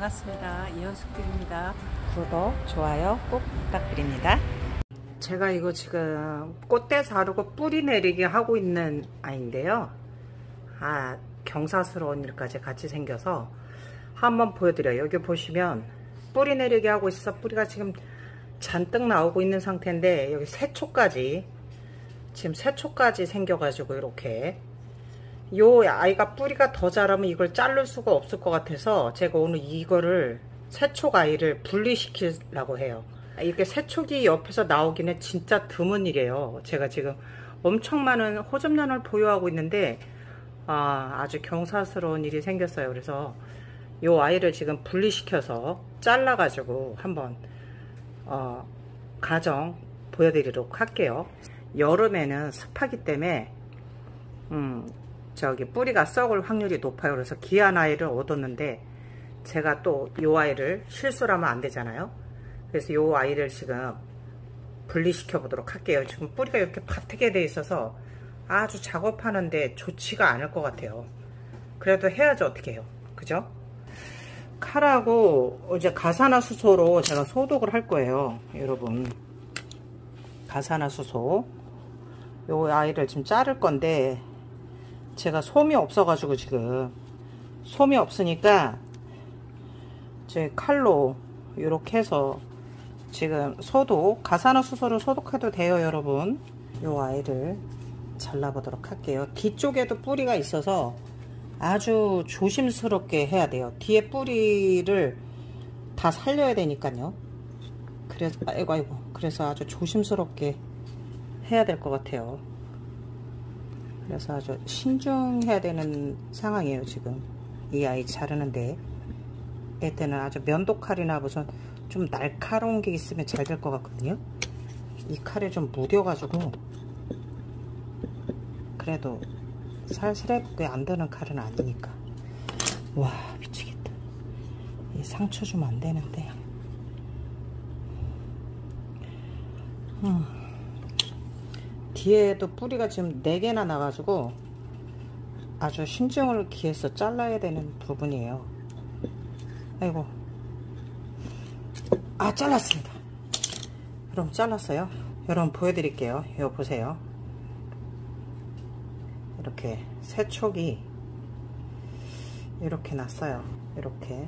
반갑습니다. 이현숙입니다. 구독, 좋아요 꼭 부탁드립니다. 제가 이거 지금 꽃대 자르고 뿌리 내리기 하고 있는 아이인데요. 경사스러운 일까지 같이 생겨서 한번 보여드려요. 여기 보시면 뿌리 내리기 하고 있어서 뿌리가 지금 잔뜩 나오고 있는 상태인데, 여기 새초까지 지금 새초까지 생겨가지고 이렇게 요 아이가 뿌리가 더 자라면 이걸 자를 수가 없을 것 같아서 제가 오늘 이거를 새촉 아이를 분리시키려고 해요. 이렇게 새촉이 옆에서 나오기는 진짜 드문 일이에요. 제가 지금 엄청 많은 호접란을 보유하고 있는데 아주 경사스러운 일이 생겼어요. 그래서 요 아이를 지금 분리시켜서 잘라 가지고 한번 과정 보여드리도록 할게요. 여름에는 습하기 때문에 저기 뿌리가 썩을 확률이 높아요. 그래서 귀한 아이를 얻었는데 제가 또 이 아이를 실수를 하면 안 되잖아요. 그래서 이 아이를 지금 분리시켜 보도록 할게요. 지금 뿌리가 이렇게 파트게 돼 있어서 아주 작업하는데 좋지가 않을 것 같아요. 그래도 해야지 어떻게 해요, 그죠? 칼하고 이제 가사나수소로 제가 소독을 할 거예요, 여러분. 가사나수소 이 아이를 지금 자를 건데 제가 솜이 없어가지고, 지금 솜이 없으니까 제 칼로 이렇게 해서 지금 소독, 가사나수소를 소독해도 돼요, 여러분. 이 아이를 잘라보도록 할게요. 뒤쪽에도 뿌리가 있어서 아주 조심스럽게 해야 돼요. 뒤에 뿌리를 다 살려야 되니까요. 그래서 아이고 그래서 아주 조심스럽게 해야 될 것 같아요. 그래서 아주 신중해야 되는 상황이에요. 지금 이 아이 자르는데 이때는 아주 면도칼이나 무슨 좀 날카로운 게 있으면 잘 될 것 같거든요. 이 칼에 좀 무뎌 가지고 그래도 살살하게 안 되는 칼은 아니니까. 와, 미치겠다. 이 상처 주면 안 되는데. 뒤에도 뿌리가 지금 4개나 나가지고 아주 신중을 기해서 잘라야 되는 부분이에요. 아이고. 잘랐습니다. 여러분, 잘랐어요. 여러분 보여드릴게요. 이거 보세요. 이렇게 새촉이 이렇게 났어요. 이렇게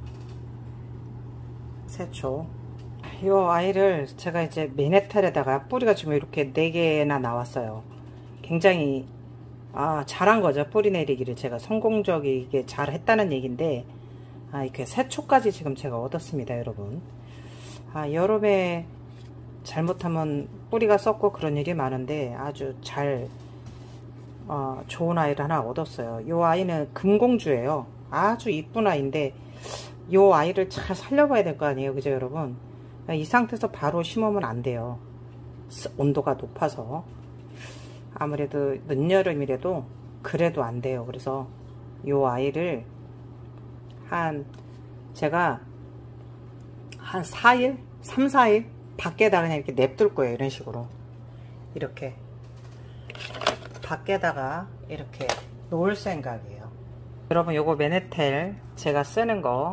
새촉. 이 아이를 제가 이제 메네텔에다가 뿌리가 지금 이렇게 4개나 나왔어요. 굉장히 잘한 거죠. 뿌리 내리기를 제가 성공적이게 잘 했다는 얘기인데, 이렇게 새초까지 지금 제가 얻었습니다, 여러분. 여름에 잘못하면 뿌리가 썩고 그런 일이 많은데 아주 잘 좋은 아이를 하나 얻었어요. 이 아이는 금공주예요. 아주 이쁜 아이인데 이 아이를 잘 살려봐야 될 거 아니에요, 그죠, 여러분? 이 상태에서 바로 심으면 안 돼요. 온도가 높아서. 아무래도 늦여름이라도 그래도 안 돼요. 그래서 이 아이를 제가 한 4일? 3, 4일 밖에다 그냥 이렇게 냅둘 거예요. 이런 식으로 이렇게 밖에다가 이렇게 놓을 생각이에요. 여러분, 요거 메네텔 제가 쓰는 거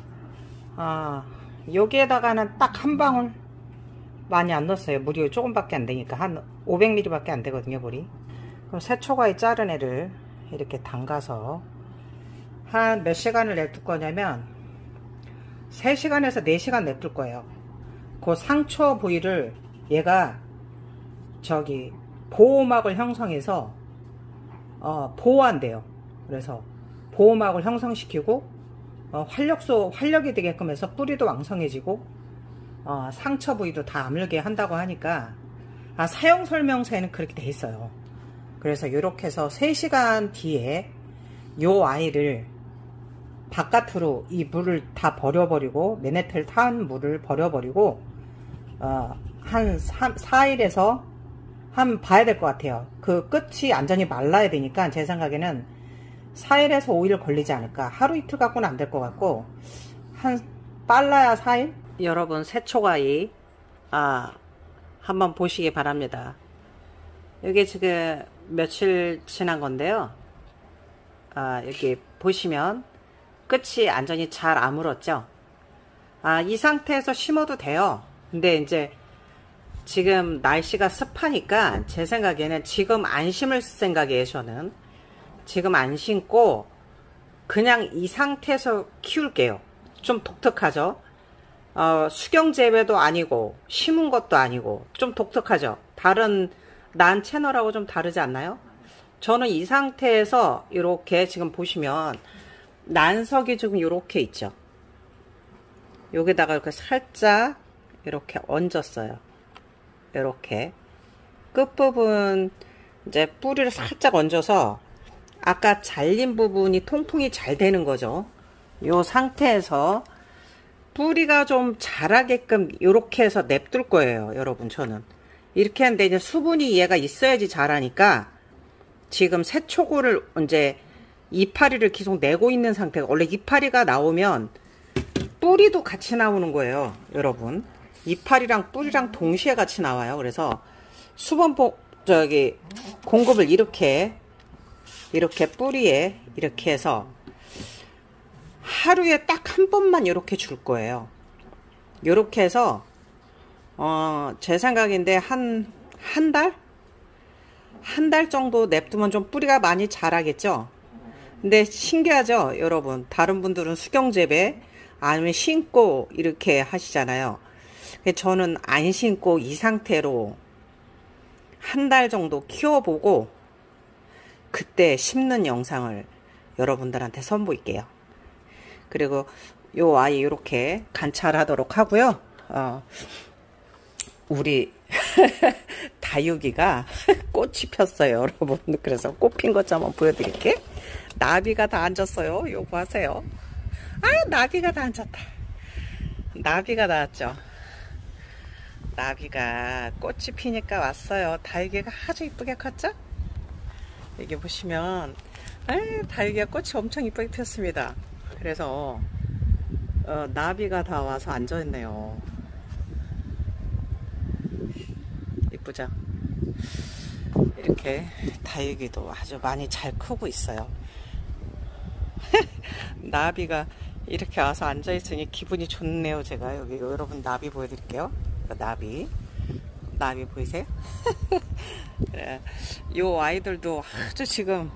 여기에다가는 딱 한 방울, 많이 안 넣었어요. 물이 조금밖에 안 되니까 한 500ml 밖에 안 되거든요, 물이. 그럼 새초가이 자른 애를 이렇게 담가서 한 몇 시간을 냅둘 거냐면 3시간에서 4시간 냅둘 거예요. 그 상처 부위를 얘가 저기 보호막을 형성해서 보호한대요. 그래서 보호막을 형성시키고 활력이 되게끔 해서 뿌리도 왕성해지고 상처 부위도 다 아물게 한다고 하니까 사용 설명서에는 그렇게 돼 있어요. 그래서 이렇게 해서 3시간 뒤에 요 아이를 바깥으로 이 물을 다 버려버리고, 메네텔 탄 물을 버려버리고 한 4일에서 한 봐야 될 것 같아요. 그 끝이 완전히 말라야 되니까 제 생각에는 4일에서 5일 걸리지 않을까. 하루 이틀 갖고는 안 될 것 같고 빨라야 4일? 여러분, 새초가이 한번 보시기 바랍니다. 이게 지금 며칠 지난 건데요. 여기 보시면 끝이 완전히 잘 아물었죠. 이 상태에서 심어도 돼요. 근데 이제 지금 날씨가 습하니까 제 생각에는 지금 안 심을 생각이에요. 저는 지금 안 심고 그냥 이 상태에서 키울게요. 좀 독특하죠. 수경 재배도 아니고 심은 것도 아니고 좀 독특하죠. 다른 난 채널하고 좀 다르지 않나요? 저는 이 상태에서 이렇게 지금 보시면 난석이 지금 이렇게 있죠. 여기다가 이렇게 살짝 이렇게 얹었어요. 이렇게 끝부분 이제 뿌리를 살짝 얹어서 아까 잘린 부분이 통풍이 잘 되는 거죠. 이 상태에서 뿌리가 좀 자라게끔 이렇게 해서 냅둘 거예요. 여러분, 저는 이렇게 하는데 이제 수분이 얘가 있어야지 자라니까 지금 새초고를 이제 이파리를 계속 내고 있는 상태가, 원래 이파리가 나오면 뿌리도 같이 나오는 거예요. 여러분, 이파리랑 뿌리랑 동시에 같이 나와요. 그래서 수분 공급을 이렇게 뿌리에 이렇게 해서 하루에 딱 한 번만 이렇게 줄 거예요. 이렇게 해서 제 생각인데 한 달? 한 달 정도 냅두면 좀 뿌리가 많이 자라겠죠. 근데 신기하죠, 여러분. 다른 분들은 수경재배 아니면 심고 이렇게 하시잖아요. 저는 안 심고 이 상태로 한 달 정도 키워보고 그때 심는 영상을 여러분들한테 선보일게요. 그리고 요 아이 이렇게 관찰하도록 하고요. 우리 다육이가 꽃이 폈어요, 여러분. 그래서 꽃 핀 것 좀 한번 보여드릴게. 나비가 다 앉았어요. 요거 하세요. 나비가 다 앉았다. 나비가 나왔죠. 나비가 꽃이 피니까 왔어요. 다육이가 아주 이쁘게 컸죠? 여기 보시면 다육이가 꽃이 엄청 이쁘게 폈습니다. 그래서 나비가 다 와서 앉아있네요. 이쁘죠? 이렇게 다육이도 아주 많이 잘 크고 있어요. 나비가 이렇게 와서 앉아있으니 기분이 좋네요. 제가 여기 여러분 나비 보여드릴게요. 나비 보이세요? 네. 요 아이들도 아주 지금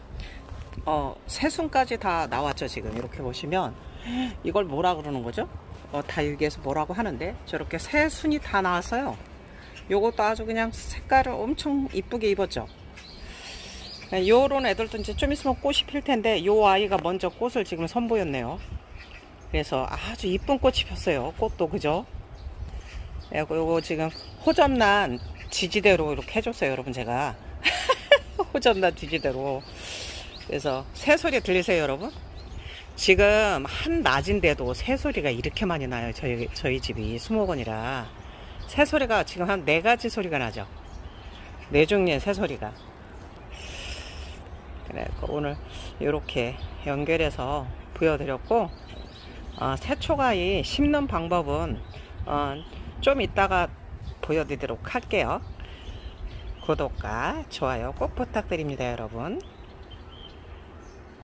새순까지 다 나왔죠. 지금 이렇게 보시면 이걸 뭐라 그러는 거죠? 다육이에서 뭐라고 하는데 저렇게 새순이 다 나왔어요. 요것도 아주 그냥 색깔을 엄청 이쁘게 입었죠. 요런 애들도 이제 좀 있으면 꽃이 필 텐데 요 아이가 먼저 꽃을 지금 선보였네요. 그래서 아주 이쁜 꽃이 폈어요. 꽃도, 그죠? 요거 지금 호접란 지지대로 이렇게 해줬어요, 여러분. 제가 호접란 지지대로. 그래서 새소리 들리세요, 여러분? 지금 한낮인데도 새소리가 이렇게 많이 나요. 저희 집이 수목원이라 새소리가 지금 한 4가지 소리가 나죠. 4종류의 새소리가. 그래, 오늘 이렇게 연결해서 보여드렸고, 새초가이 심는 방법은 좀 이따가 보여드리도록 할게요. 구독과 좋아요 꼭 부탁드립니다, 여러분.